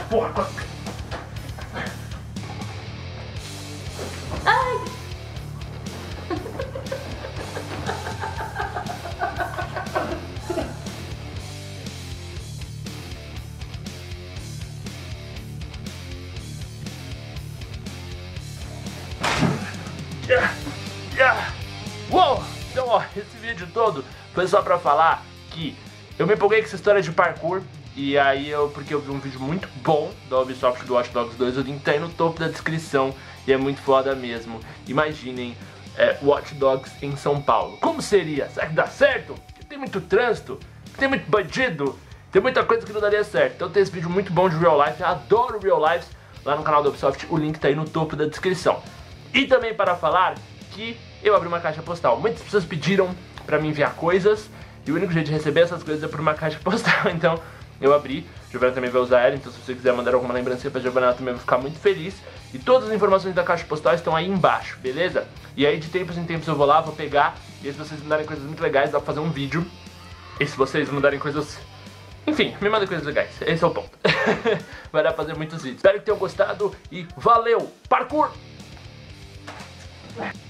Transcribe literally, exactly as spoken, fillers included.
porra. Ai. Yeah, yeah. Uou! Então, ó, esse vídeo todo foi só pra falar que eu me empolguei com essa história de parkour. E aí eu, porque eu vi um vídeo muito bom da Ubisoft do Watch Dogs dois, o link tá aí no topo da descrição e é muito foda mesmo. Imaginem é, Watch Dogs em São Paulo. Como seria? Será que dá certo? Porque tem muito trânsito, tem muito bandido, tem muita coisa que não daria certo. Então tem esse vídeo muito bom de Real Life, eu adoro Real Life, lá no canal da Ubisoft, o link tá aí no topo da descrição. E também para falar que eu abri uma caixa postal. Muitas pessoas pediram pra me enviar coisas e o único jeito de receber essas coisas é por uma caixa postal, então eu abri. Giovanna também vai usar ela, então se você quiser mandar alguma lembrança pra Giovanna, também vai ficar muito feliz. E todas as informações da caixa postal estão aí embaixo, beleza? E aí de tempos em tempos eu vou lá, vou pegar, e aí se vocês mandarem coisas muito legais, dá pra fazer um vídeo. E se vocês mandarem coisas... Enfim, me mandem coisas legais, esse é o ponto. Vai dar pra fazer muitos vídeos. Espero que tenham gostado e valeu! Parkour!